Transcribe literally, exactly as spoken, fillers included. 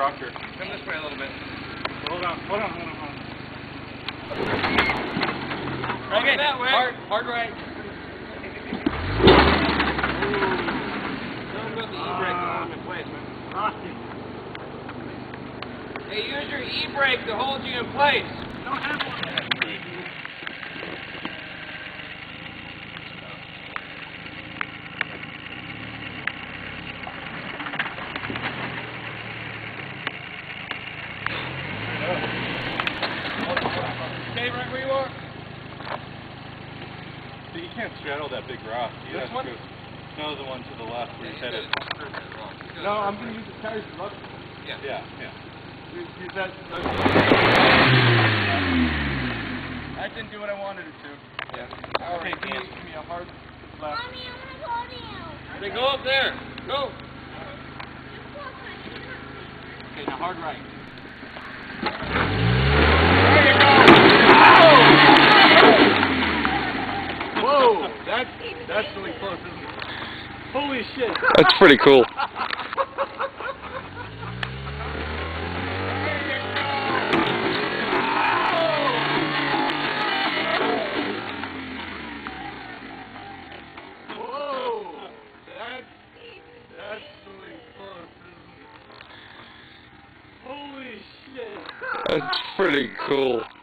rocker. Come this way a little bit. Hold on, hold on, hold on, hold on. Okay, that way. Hard, hard right. Don't go the e-brake to hold him in place, man. Hey, use your e-brake to hold you in place. Don't have one. Stay right where you are. So you can't straddle that big rock. You This have one? to go. No, the one to the left where you're headed. No, I'm going to use the tires to rub it. Yeah, yeah, yeah. Use, use that. That didn't do what I wanted it to. Yeah. Okay, give me, give me a hard left. Mommy, I'm gonna hold you. Okay, go up there. Go. Okay, now hard right. There you go. Whoa, that's that's really close, isn't it? Holy shit. That's pretty cool. Whoa, that's that's really close, isn't it? Holy shit. That's pretty cool.